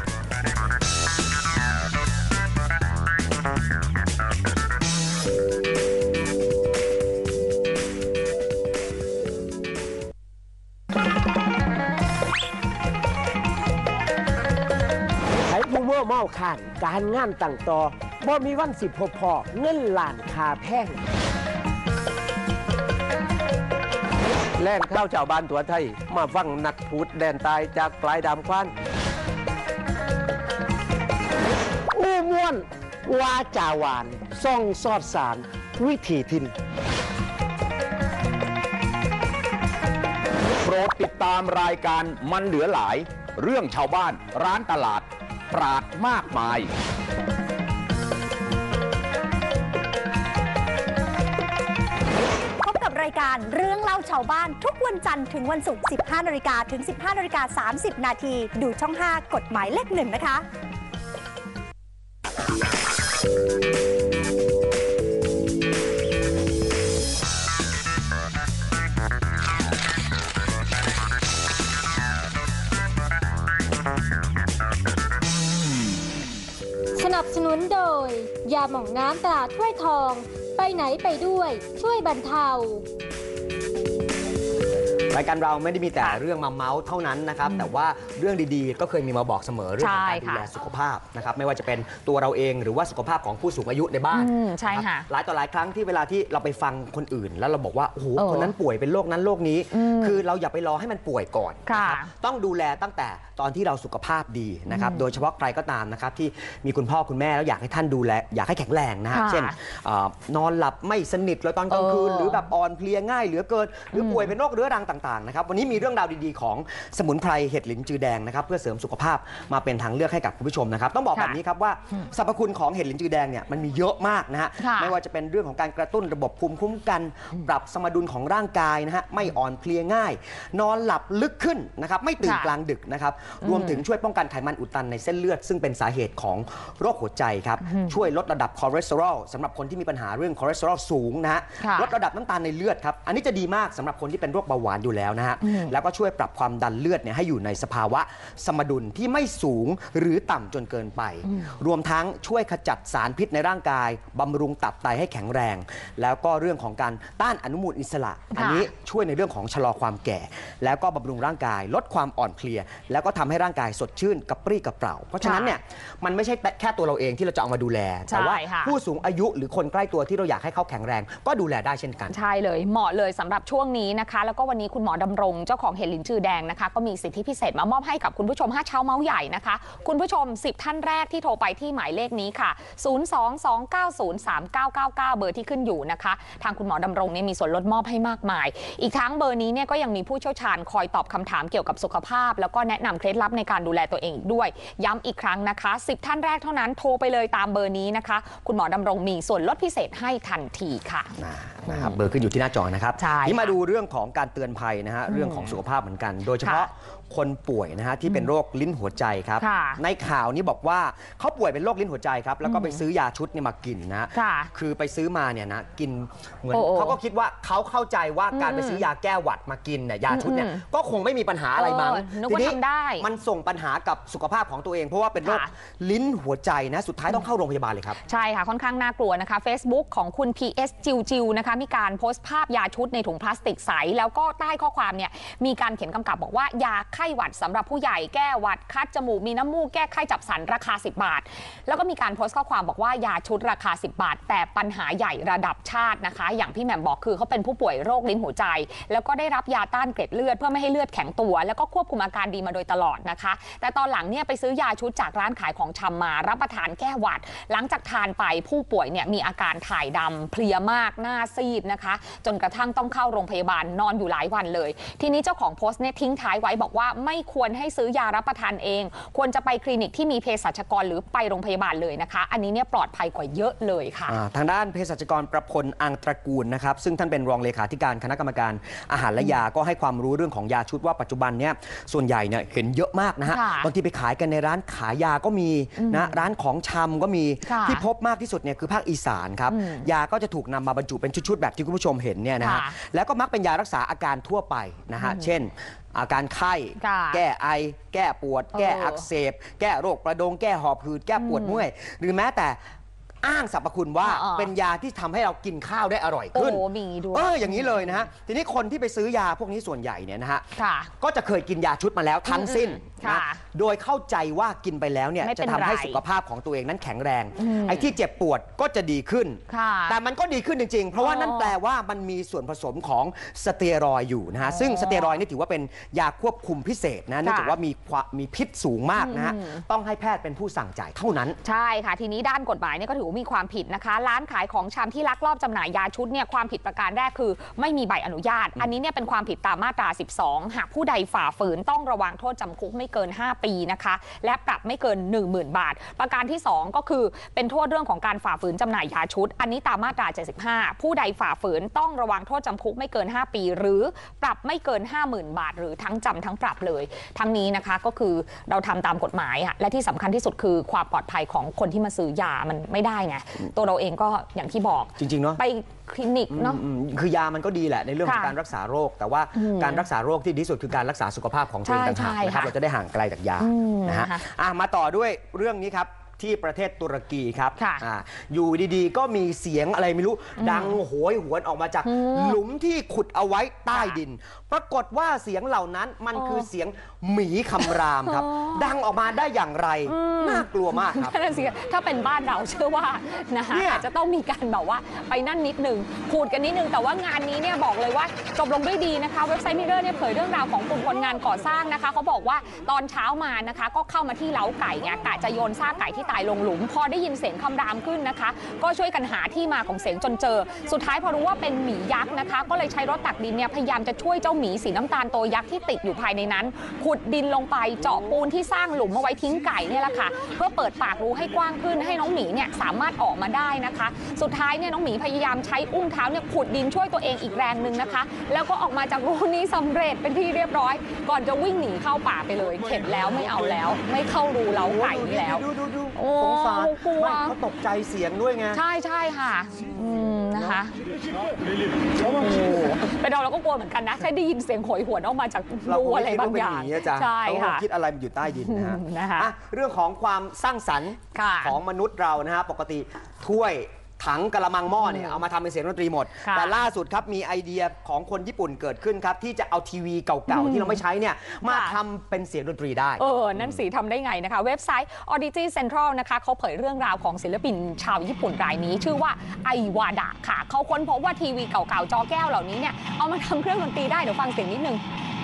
ไอ้ผู้เมื่อเมาขานการงานต่างต่อบ่มีวันสิบพอพอเงินล้านคาแพงแล่นข้าวชาวบ้านตัวไทยมาฟังนักพูดแดนตายจากปลายดามควันอู้ม่วนวาจาหวานซ่องซอดสารวิถีทินโปรดติดตามรายการมันเหลือหลายเรื่องชาวบ้านร้านตลาดปราดมากมายรายการเรื่องเล่าชาวบ้านทุกวันจันทร์ถึงวันศุกร์ สิบห้านาฬิกา ถึง สิบห้านาฬิกาสามสิบ นาทีดูช่อง ห้า กฎหมายเลขหนึ่งนะคะสนับสนุนโดยยาหม่องน้ำตราถ้วยทองไปไหนไปด้วยช่วยบรรเทารายการเราไม่ได้มีแต่เรื่องมาเมาส์เท่านั้นนะครับแต่ว่าเรื่องดีๆก็เคยมีมาบอกเสมอเรื่องของการดูแลสุขภาพนะครับไม่ว่าจะเป็นตัวเราเองหรือว่าสุขภาพของผู้สูงอายุในบ้านใช่ค่ะหลายต่อหลายครั้งที่เวลาที่เราไปฟังคนอื่นแล้วเราบอกว่าโอ้โหคนนั้นป่วยเป็นโรคนั้นโรคนี้คือเราอย่าไปรอให้มันป่วยก่อนนะครับต้องดูแลตั้งแต่ตอนที่เราสุขภาพดีนะครับโดยเฉพาะใครก็ตามนะครับที่มีคุณพ่อคุณแม่แล้วอยากให้ท่านดูแลอยากให้แข็งแรงนะฮะเช่นนอนหลับไม่สนิทเลยตอนกลางคืนหรือแบบอ่อนเพลียง่ายเหลือเกินหรือป่วยเป็นโรคเรื้อรังต่ต่างๆนะครับวันนี้มีเรื่องราวดีๆของสมุนไพรเห็ดหลินจือแดงนะครับเพื่อเสริมสุขภาพมาเป็นทางเลือกให้กับคุณผู้ชมนะครับต้องบอกแบบนี้ครับว่าสรรพคุณของเห็ดหลินจือแดงเนี่ยมันมีเยอะมากนะฮะไม่ว่าจะเป็นเรื่องของการกระตุ้นระบบภูมิคุ้มกันปรับสมดุลของร่างกายนะฮะไม่อ่อนเพลียง่ายนอนหลับลึกขึ้นนะครับไม่ตื่นกลางดึกนะครับรวมถึงช่วยป้องกันไขมันอุดตันในเส้นเลือดซึ่งเป็นสาเหตุของโรคหัวใจครับช่วยลดระดับคอเลสเตอรอลสำหรับคนที่มีปัญหาเรื่องคอเลสเตอรอลสูงนะฮะลดระดับน้ำตาลในเลือดครับอันนี้จะดีมากสำหรับคนที่เป็นโรคเบาหวานอยู่แล้วนะฮะแล้วก็ช่วยปรับความดันเลือดเนี่ยให้อยู่ในสภาวะสมดุลที่ไม่สูงหรือต่ำจนเกินไปรวมทั้งช่วยขจัดสารพิษในร่างกายบำรุงตับไตให้แข็งแรงแล้วก็เรื่องของการต้านอนุมูลอิสระอันนี้ช่วยในเรื่องของชะลอความแก่แล้วก็บำรุงร่างกายลดความอ่อนเพลียแล้วก็ทำให้ร่างกายสดชื่นกระปรี้กระเปร่าเพราะฉะนั้นเนี่ยมันไม่ใช่แค่ตัวเราเองที่เราจะเอามาดูแลแต่ว่าผู้สูงอายุหรือคนใกล้ตัวที่เราอยากให้เขาแข็งแรงก็ดูแลได้เช่นกันใช่เลยเหมาะเลยสำหรับช่วงนี้นะคะแล้วก็วันนี้คุณหมอดำรงเจ้าของเห็ดหลินจือแดงนะคะก็มีสิทธิพิเศษมามอบให้กับคุณผู้ชมห้าเช้าเมาส์ใหญ่นะคะคุณผู้ชมสิบท่านแรกที่โทรไปที่หมายเลขนี้ค่ะศูนย์ สอง สอง เก้า ศูนย์ สาม เก้า เก้า เก้าเบอร์ที่ขึ้นอยู่นะคะทางคุณหมอดำรงเนี่ยมีส่วนลดมอบให้มากมายอีกทั้งเบอร์นี้เนี่ยก็ยังมีผู้เชี่ยวชาญคอยตอบคำถามเกี่ยวกับสุขภาพแล้วก็แนะนำเคล็ดลับในการดูแลตัวเองอีกด้วยย้ำอีกครั้งนะคะสิบท่านแรกเท่านั้นโทรไปเลยตามเบอร์นี้นะคะคุณหมอดำรงมีส่วนลดพิเศษให้ทันทีค่ะนะครับเบอร์ขึ้นอยู่ที่หน้าจอนะครับนี่มาดูเรื่องของการเตือนภัยนะฮะเรื่องของสุขภาพเหมือนกันโดยเฉพาะคนป่วยนะฮะที่เป็นโรคลิ้นหัวใจครับในข่าวนี้บอกว่าเขาป่วยเป็นโรคลิ้นหัวใจครับแล้วก็ไปซื้อยาชุดนี่มากินนะคือไปซื้อมาเนี่ยนะกินเหมือนเขาก็คิดว่าเขาเข้าใจว่าการไปซื้อยาแก้หวัดมากินเนี่ยยาชุดเนี่ยก็คงไม่มีปัญหาอะไรมั้งทีนี้มันส่งปัญหากับสุขภาพของตัวเองเพราะว่าเป็นโรคลิ้นหัวใจนะสุดท้ายต้องเข้าโรงพยาบาลเลยครับใช่ค่ะค่อนข้างน่ากลัวนะคะ Facebook ของคุณ พี เอส จิวจิวนะคะมีการโพสต์ภาพยาชุดในถุงพลาสติกใสแล้วก็ใต้ข้อความเนี่ยมีการเขียนกำกับบอกว่ายาไข้หวัดสำหรับผู้ใหญ่แก้หวัดคัดจมูกมีน้ำมูกแก้ไข้จับสันราคาสิบบาทแล้วก็มีการโพสต์ข้อความบอกว่ายาชุดราคาสิบบาทแต่ปัญหาใหญ่ระดับชาตินะคะอย่างพี่แหม่มบอกคือเขาเป็นผู้ป่วยโรคลิ้นหัวใจแล้วก็ได้รับยาต้านเกล็ดเลือดเพื่อไม่ให้เลือดแข็งตัวแล้วก็ควบคุมอาการดีมาโดยตลอดนะคะแต่ตอนหลังเนี่ยไปซื้อยาชุดจากร้านขายของชำมารับประทานแก้หวัดหลังจากทานไปผู้ป่วยเนี่ยมีอาการถ่ายดำเพลียมากหน้าซีดนะคะจนกระทั่งต้องเข้าโรงพยาบาลนอนอยู่หลายวันเลยทีนี้เจ้าของโพสต์เนี่ยทิ้งท้ายไว้บอกว่าไม่ควรให้ซื้อยารับประทานเองควรจะไปคลินิกที่มีเภสัชกรหรือไปโรงพยาบาลเลยนะคะอันนี้เนี่ยปลอดภัยกว่าเยอะเลยค่ะทางด้านเภสัชกรประพลอังตระกูลนะครับซึ่งท่านเป็นรองเลขาธิการคณะกรรมการอาหารและยาก็ให้ความรู้เรื่องของยาชุดว่าปัจจุบันเนี่ยส่วนใหญ่เนี่ยเห็นเยอะมากนะฮะบางทีไปขายกันในร้านขายยาก็มีนะร้านของชำก็มีที่พบมากที่สุดเนี่ยคือภาคอีสานครับยาก็จะถูกนำมาบรรจุเป็นชุดๆแบบที่คุณผู้ชมเห็นเนี่ยนะฮะแล้วก็มักเป็นยารักษาอาการทั่วไปนะฮะเช่นอาการไข้แก้ไอแก้ปวดแก้อักเสบแก้โรคประดงแก้หอบหืดแก้ปวดเมื่อยหรือแม้แต่อ้างสรรพคุณว่าเป็นยาที่ทำให้เรากินข้าวได้อร่อยขึ้นโอ้มีด้วยเอออย่างนี้เลยนะฮะทีนี้คนที่ไปซื้อยาพวกนี้ส่วนใหญ่เนี่ยนะฮะก็จะเคยกินยาชุดมาแล้วทั้งสิ้นนะโดยเข้าใจว่ากินไปแล้วเนี่ยจะทำให้สุขภาพของตัวเองนั้นแข็งแรงไอ้ที่เจ็บปวดก็จะดีขึ้นแต่มันก็ดีขึ้นจริงๆเพราะว่านั่นแปลว่ามันมีส่วนผสมของสเตียรอยด์อยู่นะฮะซึ่งสเตียรอยด์นี่ถือว่าเป็นยาควบคุมพิเศษนะเนื่องจากว่ามีมีพิษสูงมากนะฮะต้องให้แพทย์เป็นผู้สั่งจ่ายเท่านั้นใช่ค่ะทีนี้ด้านกฎหมายเนี่ยก็ถือมีความผิดนะคะร้านขายของชำที่ลักลอบจำหน่ายยาชุดเนี่ยความผิดประการแรกคือไม่มีใบอนุญาตอันนี้เนี่ยเป็นความผิดตามมาตราสิบสองหากผู้ใดฝ่าฝืนต้องระวังโทษจำคุกไม่เกินห้าปีนะคะและปรับไม่เกิน หนึ่งหมื่น บาทประการที่สองก็คือเป็นโทษเรื่องของการฝ่าฝืนจำหน่ายยาชุดอันนี้ตามมาตราเจ็ดสิบห้าผู้ใดฝ่าฝืนต้องระวังโทษจำคุกไม่เกินห้าปีหรือปรับไม่เกิน ห้าหมื่น บาทหรือทั้งจำทั้งปรับเลยทั้งนี้นะคะก็คือเราทำตามกฎหมายอะและที่สำคัญที่สุดคือความปลอดภัยของคนที่มาซื้อยามันไม่ได้ไงตัวเราเองก็อย่างที่บอกจริงๆเนาะไปคลินิกเนาะคือยามันก็ดีแหละในเรื่องของการรักษาโรคแต่ว่าการรักษาโรคที่ดีสุดคือการรักษาสุขภาพของตัวเองต่างหากนะครับเราจะได้ห่างไกลจากยานะฮะมาต่อด้วยเรื่องนี้ครับที่ประเทศตุรกีครับออยู่ดีๆก็มีเสียงอะไรไม่รู้ดังโหยหวนออกมาจากหลุมที่ขุดเอาไว้ใต้ดินปรากฏว่าเสียงเหล่านั้นมันคือเสียงหมีคำรามครับดังออกมาได้อย่างไรน่ากลัวมากครับถ้าเป็นบ้านเราเชื่อว่านะคะอาจจะต้องมีการแบบว่าไปนั่นนิดนึงขูดกันนิดนึงแต่ว่างานนี้เนี่ยบอกเลยว่าจบลงด้วยดีนะคะเว็บไซต์มิเรอร์เนี่ยเผยเรื่องราวของกลุ่มคนงานก่อสร้างนะคะเขาบอกว่าตอนเช้ามานะคะก็เข้ามาที่เล้าไก่ไงกะจะโยนซากไก่ที่ต่ายลงหลุมพอได้ยินเสียงคำรามขึ้นนะคะก็ช่วยกันหาที่มาของเสียงจนเจอสุดท้ายพอรู้ว่าเป็นหมียักษ์นะคะก็เลยใช้รถตักดินเนี่ยพยายามจะช่วยเจ้าหมีสีน้ำตาลตัวยักษ์ที่ติดอยู่ภายในนั้นขุดดินลงไปเจาะปูนที่สร้างหลุมเอาไว้ทิ้งไก่เนี่ยแหละค่ะเพื่อเปิดปากรูให้กว้างขึ้นให้น้องหมีเนี่ยสามารถออกมาได้นะคะสุดท้ายเนี่ยน้องหมีพยายามใช้อุ้งเท้าเนี่ยขุดดินช่วยตัวเองอีกแรงหนึ่งนะคะแล้วก็ออกมาจากรูนี้สำเร็จเป็นที่เรียบร้อยก่อนจะวิ่งหนีเข้าป่าไปเลยเข็ดแล้วไม่เอาแล้วไม่เข้ารูเล้าไก่นี่แล้วดูดูดูโอ้สงสารกลัวไม่เขาตกใจเสียงด้วยไงใช่ใช่ค่ะอืมนะคะโอ้เป็นเราเราก็กลัวเหมือนกันนะใช่ได้ยินเสียงโหยหวนออกมาจากรูอะไรบางอย่างใช่ค่ะคิดอะไรมันอยู่ใต้ดินนะฮะนะคะอ่ะเรื่องของความสร้างสรรค์ของมนุษย์เรานะฮะปกติถ้วยถังกระมังหม้อเนี่ยเอามาทำเป็นเสียงดนตรีหมดแต่ล่าสุดครับมีไอเดียของคนญี่ปุ่นเกิดขึ้นครับที่จะเอาทีวีเก่าๆที่เราไม่ใช้เนี่ยมาทำเป็นเสียงดนตรีได้เออนั่นสิทำได้ไงนะคะเว็บไซต์ Odyssey Central นะคะเขาเผยเรื่องราวของศิลปินชาวญี่ปุ่นรายนี้ชื่อว่าไอวาดะค่ะเขาค้นพบว่าทีวีเก่าๆจอแก้วเหล่านี้เนี่ยเอามาทำเครื่องดนตรีได้เดี๋ยวฟังเสียงนิดนึง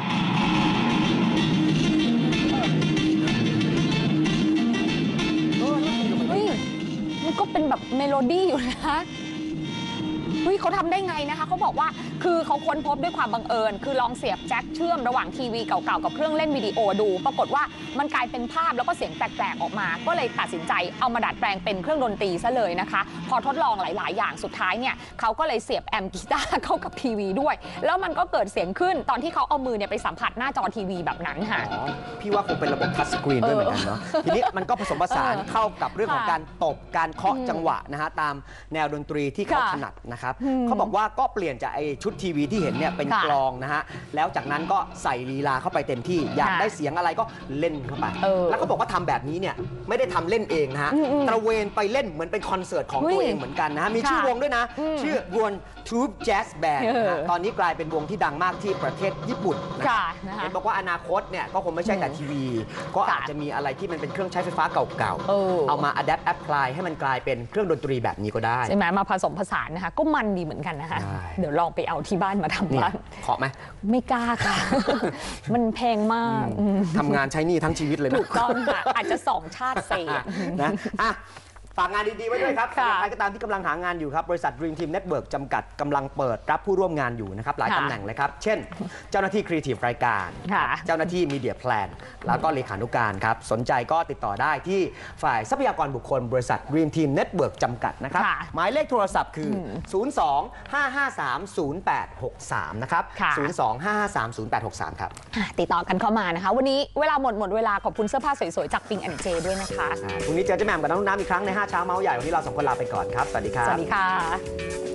มันก็เป็นแบบเมโลดี้อยู่นะเฮ้ยเขาทำได้ไงนะคะเขาบอกว่าคือเขาค้นพบด้วยความบังเอิญคือลองเสียบแจ็คเชื่อมระหว่างทีวีเก่าๆกับเครื่องเล่นวิดีโอดูปรากฏว่ามันกลายเป็นภาพแล้วก็เสียงแปลกๆออกมาก็เลยตัดสินใจเอามาดัดแปลงเป็นเครื่องดนตรีซะเลยนะคะพอทดลองหลายๆอย่างสุดท้ายเนี่ยเขาก็เลยเสียบแอมป์กีตาร์เข้ากับทีวีด้วยแล้วมันก็เกิดเสียงขึ้นตอนที่เขาเอามือเนี่ยไปสัมผัสหน้าจอทีวีแบบนั้นค่ะพี่ว่าคงเป็นระบบทัชสกรีนด้วยเหมือนกันเนาะทีนี้มันก็ผสมผสานเข้ากับเรื่องของการตบการเคาะจังหวะนะฮะตามแนวดนตรีที่เขาถนัดนะครับเขาบอกว่าก็เปลี่ยนจากไอชุดทีวีที่เห็นเนี่ยเป็นกลองนะฮะแล้วจากนั้นก็ใส่ลีลาเข้าไปเต็มที่อยากได้เสียงอะไรก็เล่นเข้าไปแล้วก็บอกว่าทำแบบนี้เนี่ยไม่ได้ทำเล่นเองนะฮะตระเวนไปเล่นเหมือนเป็นคอนเสิร์ตของตัวเองเหมือนกันนะฮะมีชื่อวงด้วยนะชื่อวง Tube Jazz Band นะตอนนี้กลายเป็นวงที่ดังมากที่ประเทศญี่ปุ่นนะครับเห็นบอกว่าอนาคตเนี่ยก็คงไม่ใช่แต่ทีวีก็อาจจะมีอะไรที่มันเป็นเครื่องใช้ไฟฟ้าเก่าๆเอามา adapt apply ให้มันกลายเป็นเครื่องดนตรีแบบนี้ก็ได้ใช่ไหมมาผสมผสานนะคะก็มันดีเหมือนกันนะคะเดี๋ยวลองไปเอาที่บ้านมาทำบ้างเคาะไหมไม่กล้าค่ะ มันแพงมากทำงานใช้หนี้ทั้งชีวิตเลยนะถูกต้องค่ะอาจจะสองชาติเศษนะอ่ะฝากงานดีๆไว้ด้วยครับใครก็ตามที่กำลังหางานอยู่ครับบริษัท Dream Team Network จำกัดกำลังเปิดรับผู้ร่วมงานอยู่นะครับหลายตำแหน่งเลยครับเช่นเจ้าหน้าที่ Creative รายการเจ้าหน้าที่ Media Plan แล้วก็เลขานุการครับสนใจก็ติดต่อได้ที่ฝ่ายทรัพยากรบุคคลบริษัท Dream Team Network จำกัดนะครับหมายเลขโทรศัพท์คือ ศูนย์ สอง ห้า ห้า สาม ศูนย์ แปด หก สาม นะครับ ศูนย์ สอง ห้า ห้า สาม ศูนย์ แปด หก สาม ครับติดต่อกันเข้ามานะคะวันนี้เวลาหมดหมดเวลาขอบคุณเสื้อผ้าสวยๆจากปิงแอนด์เจด้วยนะคะพรุ่งนี้เจอเจ๊แหม่มกับน้องน้ำอีกครั้งในห้าเช้าเมาส์ใหญ่วันนี้เราสองคนลาไปก่อนครับ สวัสดีครับสวัสดีค่ะ